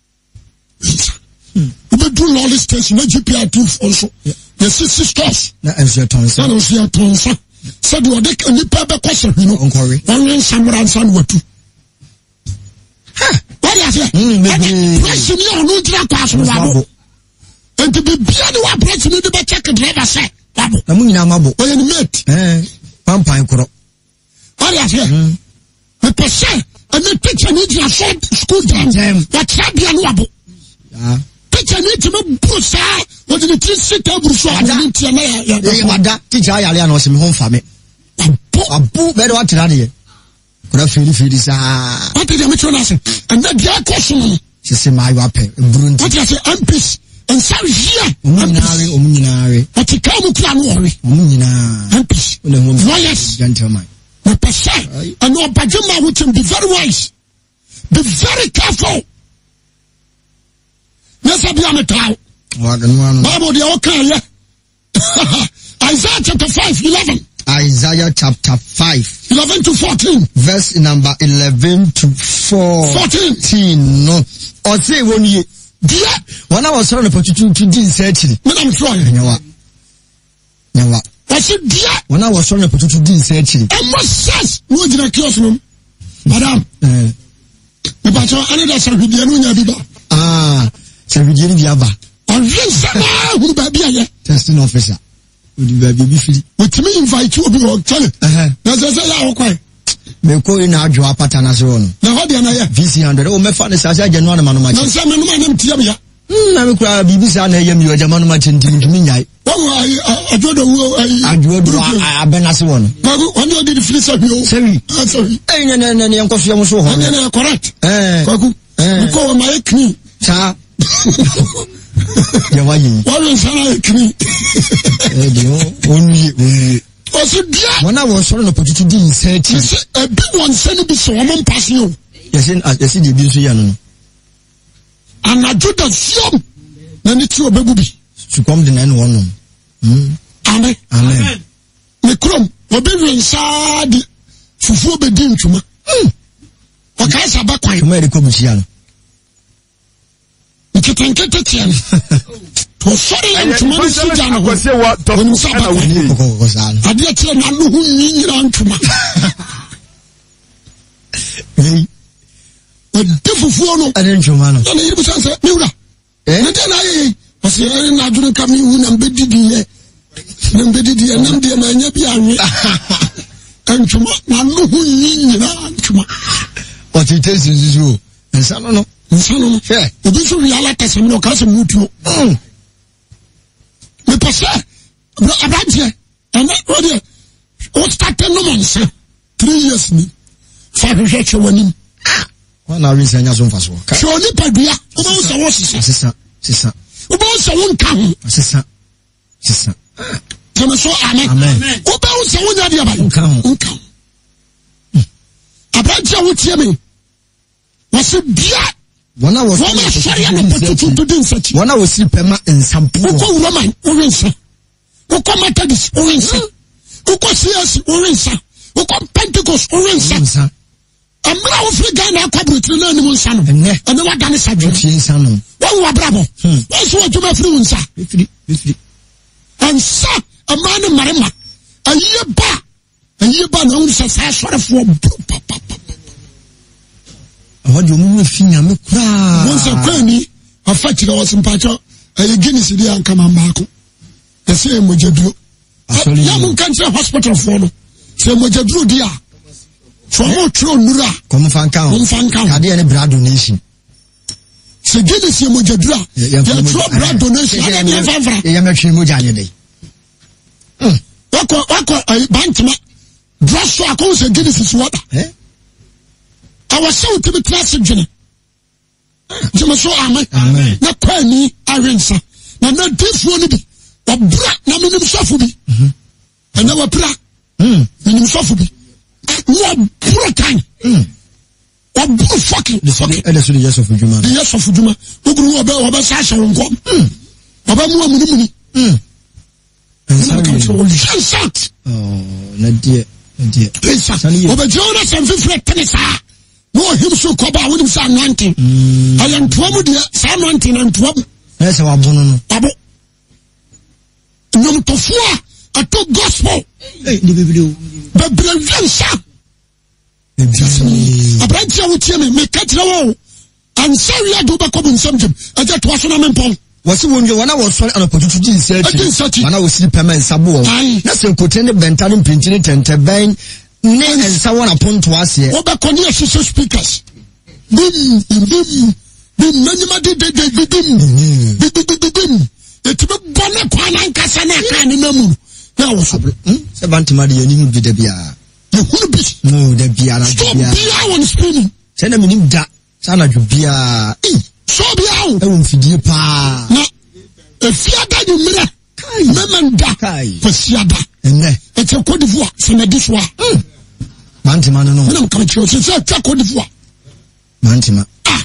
We do all this station, no G P I two also. The sixty stores. Na enso tonsa. Na enso tonsa. Said you dey any paper question, you know. Onkori. One samurai san watu. Ha. What is it? Mm, press me on no dira kwaso wabo. And to be bia no press me dey check driver say. Wabo. Na mu nyina mabo. Oye ni mate. Eh. Pampan koro. What is it? Me pese, and the teacher need your school time. What sabia no wabo. Ah. Teacher need to be brusa. What did the sit table so I didn't tell me. Yeah, wada. Teacher ayale no se me home fa me. Abu abu be do atira de. Kura fili fili sa. What did you tell us? And that their question. Se se mai wa pe. Burunti. What you say M Ps and some here. Omunyinare omunyinare. But you come kula no worry. Omunyina. M Ps. Lawyers. Gentlemen. The person. And no bajuma with him be very wise. Be very careful. Yes, I be on the town. Bible, the okay, yeah. Isaiah chapter five, eleven. Isaiah chapter five. Eleven to fourteen. Verse number eleven to four. Fourteen. No. Or say when you. Dear. When I was trying to put you to do searching. When I'm trying. You know what? You know what? I said, dear. When I was trying to put you to do searching. And what says? No, did I kill him? Madam. Eh. Me pa so another servidia no nya biba. Ah, servidia ni biaba. Ɔyensama hu ba bia ye. Testing officer. Odi ba bi firi. Wotimi invite you obi o tell. Eh. Na se se ya okwan. Me ko ina adwo apata na se wono. Na ho de na ye. V C one hundred. O me fa ne sa se agye no na manoma che. Na se me no ma nam tiam ya. Hmm, na me kura bibi sa na ye mi o jama no ma che ntimi ntimi nyai. Wo ai adwodo wo ai. Adwodo abena se wono. Bagu oni o di free sabi o. Sewi. Ah sorry. Eh na na na enko so mo so ho. Na na correct. Eh. Bagu. Eh. Ko ma e kni. Sa. Ya wayi. Wa wen sana e kni. Eh dio, oni oni. Oso dia. Wana wo so no potutu di insert. E bi won se no bi so wo mon pass you. Yesin yesin de bi so ya no. Anadwo da siom. Na ni ti obebu bi. Sukom de na no wono. Hmm. Amen. Amen. Me krom obi rensa di fufu obedi ntuma. Hmm. Waka sa ba kwan. Kuma e de ko busia no. Nkete tian. To sorry and to man sit down. Akwasi Awuah When sa ba kwan. Ade tie na no hu nyira ntuma. Eh. O de fufu no. Ade ntuma no. Na yiri busa se miura. Eh. Na de na ye. Ose na aduru kam hu na mbedidi ye. Na mbedidi ye na de na nya bi anwe. Ntuma na no hu nyira ntuma. O ti tesi zuzu. Nsa no no. Nsa no no. Fe. Obi so reality se no ka se mutuo. Me pese. Abanje. And what the what started no man say. Three years ni. Five years wani. One na reason nya so mfa so. So ni padua. Oba wo se wo sisa. Sisa. Sisa. Oba wo se wo nka ho. Sisa. Sisa. Kama so amen. Amen. Oba wo se wo nya dia ba. Nka ho. Nka. Abanje wo tie me. Wase dia. Wana wo Wana sharia no potutu to din sachi. Wana wo si pema ensampo. Uko Roman orensa. Uko Methodist orensa. Uko C S orensa. Uko Pentecost orensa. Amra wo fri Ghana akwabrotire na anim nsa no. Ene. Ene wa dane sadwe. Tie nsa no. Wo wa brabo. Wo so adwuma fri nsa. Firi, firi. Ansa amra ne marema. Aye ba. Aye ba na unsa sa sorefo. What do you mean finya me kra? Once a kwani afakira was mpacho aye Guinness di anka mambako. E se mojaduro. Ya mun kanche hospital for no. Se mojaduro dia. So mo tro nura. Kom fanka. Kom fanka. Kade ne bra donation. Se Guinness ye mojadura. Ya tro bra donation ala ni favra. Ya me twi moja ne dai. Hmm. Wako wako ay bantima. Drasso akon se Guinness is water. Eh? I was so to be class of Jenny. Jim so amen. Amen. Na kwani arensa. Na na this one be. Wa bra na me nim sofo bi. Mhm. And na wa bra. Mhm. Me nim sofo bi. Wa bra kan. Mhm. Wa bra fucking. The fucking and the yes of Juma. The yes of Juma. Ogru oba oba sa sa wonko. Mhm. Oba mu amuni muni. Mhm. And so come to all shot. Oh, na dear. Na dear. Pesa. Oba jona sem fifre tenisa. No him so koba with him say anointing. I am twelve dia say anointing and twelve. Yes, wa bono no. Abo. Nyom to fua ato gospel. Eh, di bibili. Bebele vensa. Exactly. Abrantia wo tie me me katra wo. Ansa wi ado ba ko bunsam jim. Aja to aso na mempon. Wasi wonjo wana wo so an opportunity di search. Wana wo si pema nsabo. Na se kote ne bentane mpintini tente ben. Ne ensa wana ponto ase. Oba koni asese speakers. Bim bim bim nanima de de de bim. Bim bim. Etibe bone kwana nkasa na ka ne namu. Na wo so. Se bantima de yani mu bi da bia. Ye hunu bi. No da bia na Stop bia. Bia on spinning. Se na minim da. Sa na dwo bia. So bia o. E won fidie pa. Na efiada you mira. Kai. Memenda. Kai. Pasiada. Enne. Ete Côte d'Ivoire, c'est na diswa. Bantima no no. Na mka chio, c'est ça Côte d'Ivoire. Bantima. Ah.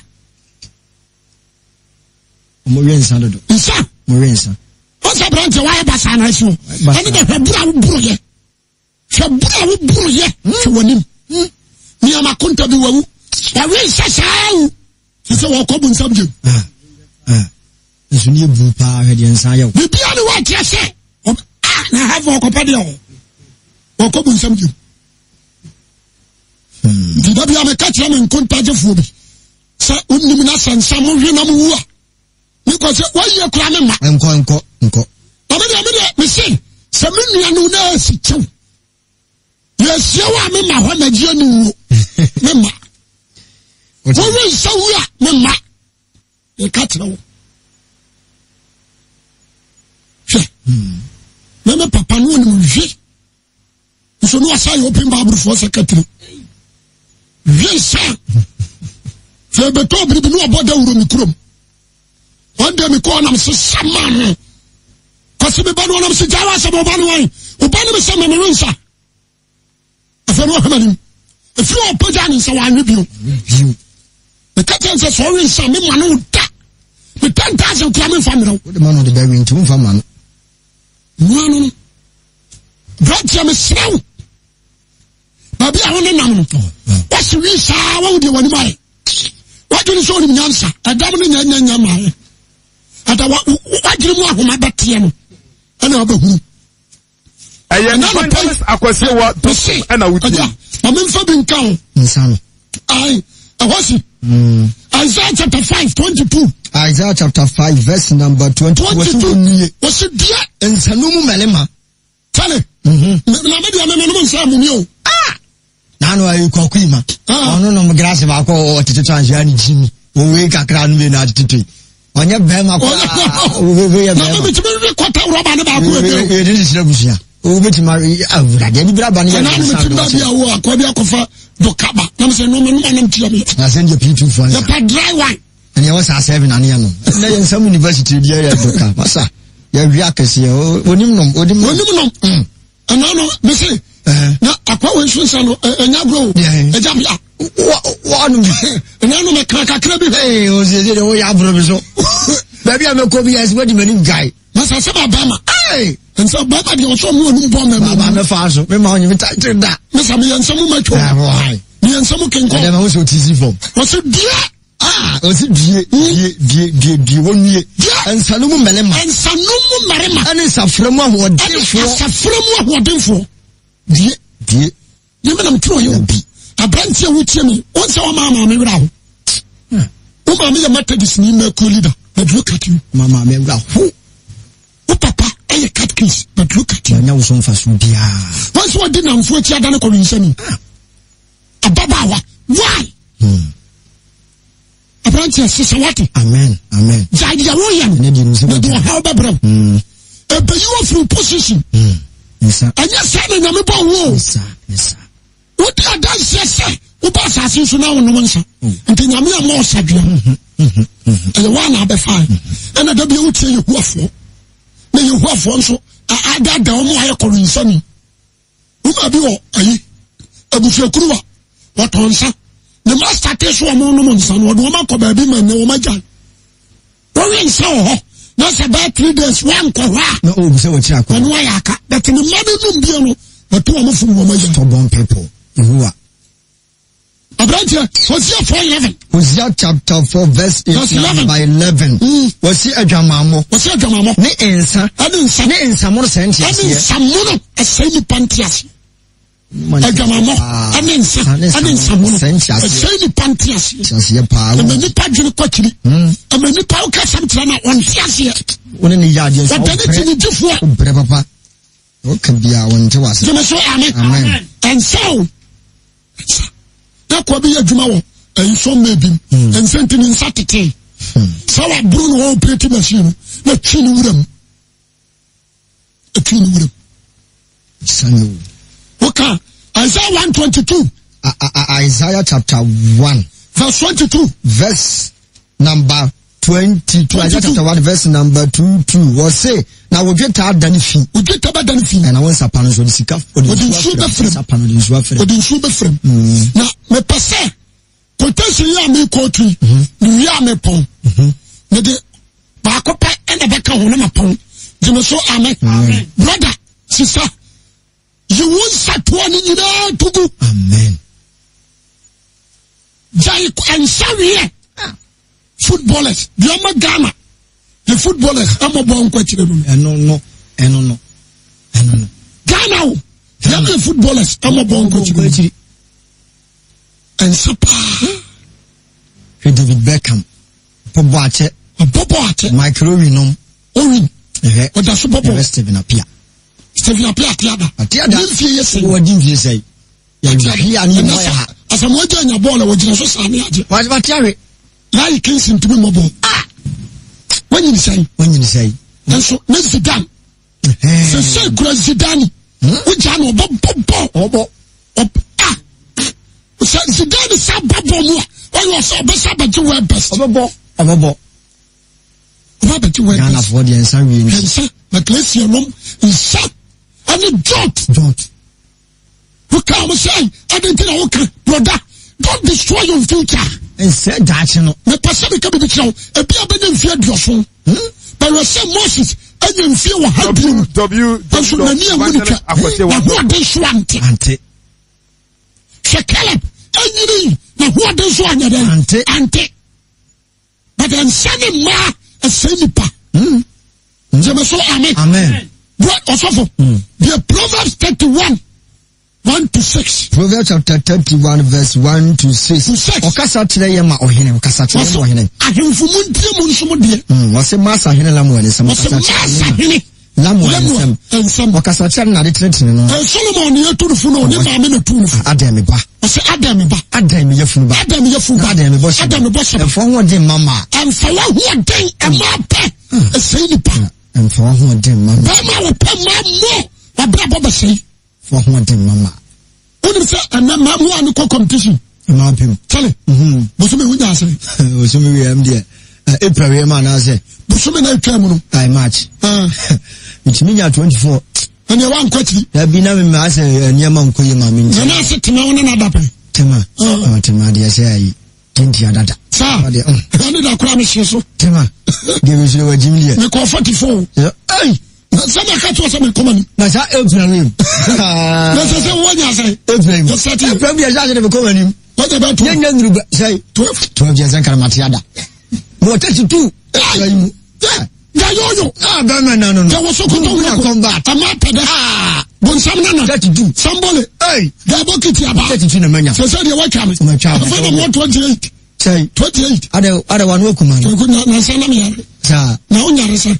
Mo wensa dodo. Nsa. Mo wensa. O sa brante wa ba sa na so. Ani de hebra wo buru ye. Hebra wo buru ye. Se wonim. Ni ama konta bi wawu. Wa wensa saa. Se wo ko bu nsam je. Ah. Ah. Nso ni ebu pa hwede nsa ye. Bi bia ni wa tie se. Ah, na have o ko pa de o. O ko bu nsam je. Di da bia me catch am in contact for bi. Sa unnim na sansa mo hwe na mo wu a. Because why you kura me ma. Enko enko enko. Na me me me say, se me nua no na si chew. Yes, you are me ma ho na ji ani wu. Me ma. Wo we sa wu a me ma. E catch na wo. Hmm. Me papa no ni hwe. So no asay open Bible for secretary. Yes, sir. So be to be no about the uro mikrom. One day me call am say saman. Cause me ba no am say jawa say oba no wan. Oba no me say me rinsa. Afa no hamanim. If you are pagani say wan review. The captain say sorry rinsa me man no da. Me ten thousand kram family. What the man on the day win to family. No no. Brother me slow. Baby, I want to know. What's the reason I want to do any money? What do you show him answer? I don't know any money. I don't want what do you want from my battalion? I know about who. I am not Evangelist Akwasi Awuah and I would say, I'm in Fabian Cow. I, I was it. Isaiah chapter five, twenty-two. Isaiah chapter five, verse number twenty-two. Was it dear? And Sanumu Melema. Tell it. Mm-hmm. Ah! Nano ayi kwakwima. Ono no mgrase ba ko otete Tanzania Jimmy. Owe kakra no be na tete. Onye bema ko. Owe be bema. Na be timi kwata roba ne ba ko e. E dey distribution. Owe be timi awura de bra ba ne ya. Na me timi ba bia wo akwa bia kofa dokaba. Na me se no me no na mtia me. Na send your P two for. Ya pa dry wine. And you was a seven and you know. Na yen some university dia ya doka. Masa. Ya wi akese onim nom onim onim nom. And no no me say na akwa we sunsa no enya bro eja bia wa no na no me kaka kra bi eh o se de wo ya bro bi so baby am ko bi yes we di mani guy masa se ba ba ma eh and so ba ba de so mu onu bo me ba me fa so me ma onye me title da masa me yansa mu ma cho me yansa mu kenko da ma so tisi form o se dia ah o se die die die die die wonue ensanu mu melema ensanu mu marema ani saframu ahodenfo saframu ahodenfo die die yema nam tro yo bi abrantia wutie me won se o mama me wura ho o mama me methodist ni na ko leader but look at you mama me wura ho o papa e cat case but look at you nya wo so mfa so bia once what did am fo tia da na ko nsani ababawa why hmm Abrantia sisa wati. Amen. Amen. Jadi ya woyan. Ne di nse ba. Do how ba bram. Mm. E be you from position. Mm. Yes. Anya sa na nyame ba wo. Yes. Yes. What are dance say? Wo ba sa sin so na wo no nsa. Nti nyame ya mo sadwe. Mhm. Mhm. E wa na be fine. And da bi wo tie ye huafo. Na ye huafo nso ada da wo mo aye koro nsani. Wo ma bi wo ayi. Abufu kuruwa. Watonsa. The master takes one more months and what woman could be man, no majan. Rolling so, that's about three days, one corra. No, so what's your one wayaka, that in the money no but two of them woman stubborn people. Who are Abrantia, what's your four eleven? Was your chapter four, verse eleven by eleven? Was he a jamamo? Was your jamamo? Ne answer, I didn't say in some more sense. I mean, some mono, a semi pantias. Agamamo, anensa, anensa mono, seni pantias. Sasi pa. Ameni pa jini kwachiri. Ameni pa uka samtrana on tiasi. One ni yadi. Wadani tini jifua. Ubre papa. Okay, biya one te wasi. Jeme so amen. Amen. And so, na kwa biya jumawo. And so maybe. And senti ni nsatite. Sawa bruno wa upeti machine. Na chini urem. Na chini urem. Sanyo. Okay, Isaiah one twenty-two. Uh, uh, Isaiah chapter one. Verse twenty-two. Verse number twenty-two. Isaiah chapter one, verse number two, two. Was say, now we get out Danifi. We get out Danifi. And I want Sapanos on the Sikaf. Or the Sugar Frame. Sapanos on the Sugar Frame. Now, me passe. Potentially, I may quote you. You are me pong. The Bacopa and the Becca on my pong. You so amen. Brother, sister. You won't support me in to go. Amen. Jai and sorry, footballers, the Ama Ghana, the footballers, I'm a born question. And no, no, and no, no, and no. Ghana, the footballers, I'm a born question. and sapa David Beckham Bobo Ache Bobo Ache Michael Owinom Owin eh o da so Bobo Stephen Apia Stephen Apia Atiada Atiada Nimfie yesi wo din fie sei ya hia ani mo ya asamo aja nya ball wo gina so sane aje wa ba tiare lai kinsin tumi mobo ah wanyi ni sei wanyi ni sei enso na Zidane eh se se kura Zidane wo ja no bobo obo ah Zidane sa bobo mo why was so best about you best obo obo obo you were Ghana for the answer we answer but let's see mom is and the jot jot who come say I didn't know okay brother don't destroy your future and said that you know the person can be show e be abedin fear your phone but we say Moses and you feel what happen w Evangelist Akwasi Awuah ante Shekelep anyini na who dey so anya dem ante ante but then sending ma a senipa mm so amen amen what also the Proverbs thirty-one one to six Proverbs chapter thirty-one verse one to six okasa tire ye ma ohene okasa tire ye ohene ahemfu mu ntie mu nso mu de mm wose masa hene la mu ene sam okasa tire lamu ensem okasa tire na de tire no Solomon ne yaturu no ne ma me na turu adam ba ose adam ba adam ye funu ba adam ye funu ba adam bo adam bo so efo ho de mama am fa wa ho den e ma pe e sei ni pa em fa ho de mama ba ma wo pa ma mo wa bra bo ba sei for ho de mama wouldn't say and then my one competition. Imagine. Tell it. Mhm. Busumi we say. Busumi we am there. April we man I say. Busumi na twam no. I match. Ah. It mean ya twenty-four. And you want kwati. Ya bi na me ma say nyama nkoyi ma me nti. Na say tema wona na dape. Tema. Ah tema dia say ayi. Tinti adada. Sa. Ani da kura me so. Tema. Give me slow jimli. Me ko forty-four. Yeah. Hey. Sama ka to sama komani. Na sa April ni. Na say say wonya say. April. Just say April dia say me komani. What about twelve? Nya ndru say twelve. twelve dia zankara matiada. Mo thirty-two. Ayi. Yeah. Ya yo yo. Ah ba man no no. There was so good to come back. Am pede. Ah. Bon sam na na. thirty-two. Somebody. Hey. Da bokiti aba. thirty-two na manya. Say say dey work am. Ma cha. For the twenty-eight. Say twenty-eight. Ada ada wanu okuma. Na na say na me yare. Sa. Na unyare say.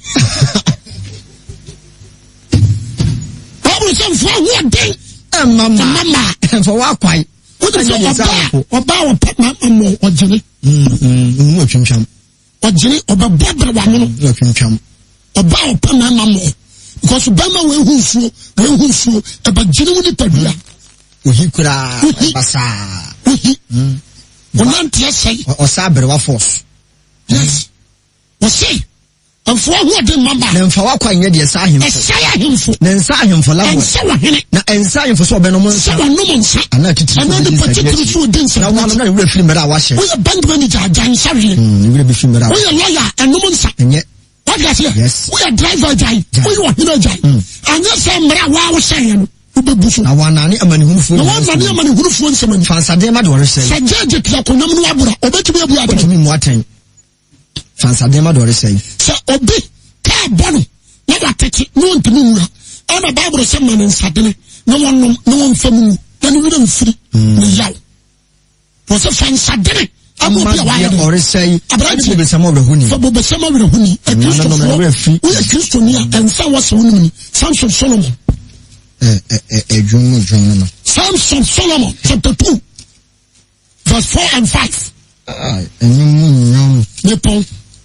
Some for what day? Mama, mama, for what quite? What is it about a pet mamma or Jenny? Hm, what you chum? Or Jenny or Barbara Wamon, what you chum? About Pama Mamma. Because Bama will who flew, will who flew about Jenny Padilla. He could have Bassa. One say, or Sabre wa force. Yes. Or say. And for what the mama? Then for what quite near saw him. Then saw him for love. Now and saw him for so benomon. So no months. And not to tell the particular food dance. Now one of them will film that wash. We are bank manager, Jan Savvy. We will be filmed out. We are lawyer and no months. And yet, what does he? Yes. We are driver Jai. We want to know Jai. And yes, I'm wow saying. I want any man who for one man who for some fancy them. I don't say. Sajaj Yakunam Labra, or better be able to me what time. Fancy them. I don't say. Obi ka bono na watete no ntumi wura ana bible say man nsadene no one no one famu na no wura mfiri ne yaw for say fansadene amobi awa or say abranti be some of the huni for be some of the huni e kristo we kristo ni and say what so huni Samson Solomon eh eh eh juno juno Samson Solomon chapter two verse four and five ah enyu Nepal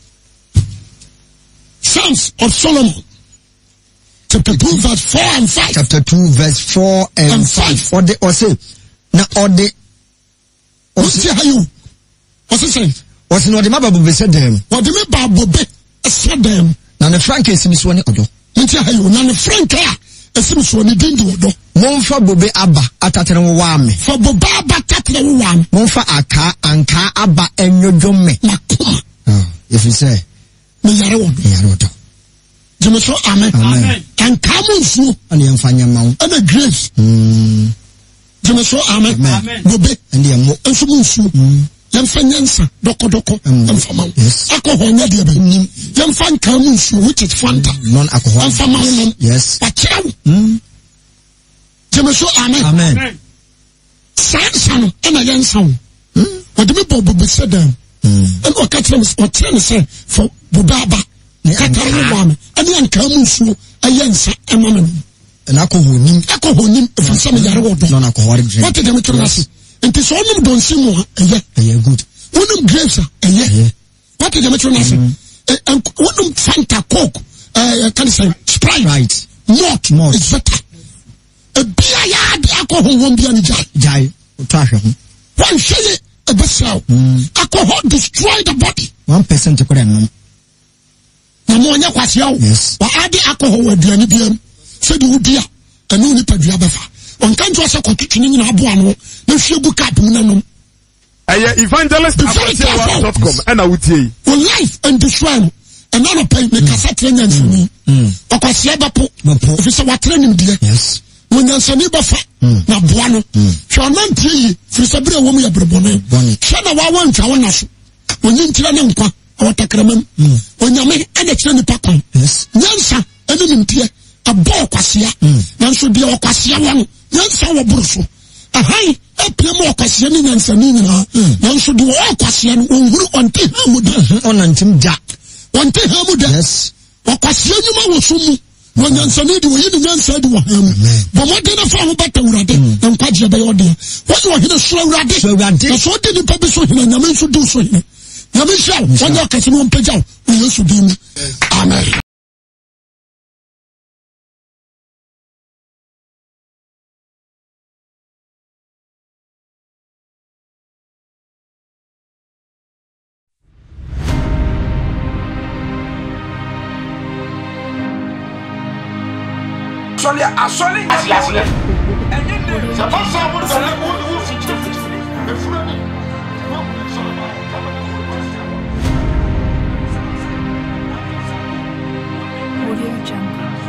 Psalms of Solomon, chapter two, verse four and five. Chapter two, verse four and, and five. Or the or say, now or the. What's the how you? What's it say? What's not the mabba be said them? What the mabba be said them? Now the Frank is Miss One Odo. What's the how you? Now the Frank is Miss One Dingo Odo. Monfa bobe abba atatene wame. For boba abba tatene wame. Monfa aka anka abba enyo jome. Makuma. Oh, if you say. Me yare wo. Yare wo. Jemeso amen. Amen. And come fu. Ani emfanya mawo. And the grace. Mm. Jemeso amen. Amen. Bobe. And the mo. Enso mu fu. Mm. Yemfanyansa doko doko. Emfama. Yes. Alcohol na dia be. Yemfan come fu which is Fanta. Non alcohol. Emfama. Yes. Pachaw. Mm. Jemeso amen. Amen. Sansan and a young son. What the people will be said them. And what catch them or ten say for Budaba. Kakarabam, and the Ankamusu, a young son, and woman. And Akohonim, Akohonim, if you send me your water, non alcoholic drink. What did you make us? And this all don't see more, a year, good. One of grapes, a year. What did you make us? And one of Fanta Coke, uh, can say, Sprite, right? Not more, it's better. A beer yard, alcohol won't be any jai. Jai, one shilling, a vessel. Alcohol destroy the body. One percent to put in. Namonia was young. Yes. But I did alcohol with the Anibian. Said you dear, and only Padrabafa. On can't was a cooking in Abuano, no sugar cap, no. Evangelist Akwasi Awuah dot com, and I would say, for life and destroy. And none of pay the cassette and for me. Akwasi Awuah, if it's our training, dear. Yes. When there's a neighbor fat, now Buano, shall not tell you, for Sabria woman of Brabone, Shana Wawan Chawanas, when you tell them, or Takraman, when you make any training papa. Yes. Yansa, enemy dear. A ball Kwasia, nan should be a Kwasia one, yan sour brusso. A high, a plemo Kwasian and Sanina, nan should do all Kwasian on T. Hamuda, on Antim Jack. One T. Hamuda, yes, or Kwasian was soon. When Yansanidi were in the said, but what did I found better Radi and Kwaja Bayodi? What you are in a slow Radi? So Radi, so did the public so and Yamin should do so. Yamin, one your casino page out, we used to be. Amen. Sorry, I sorry. Audio Jungle.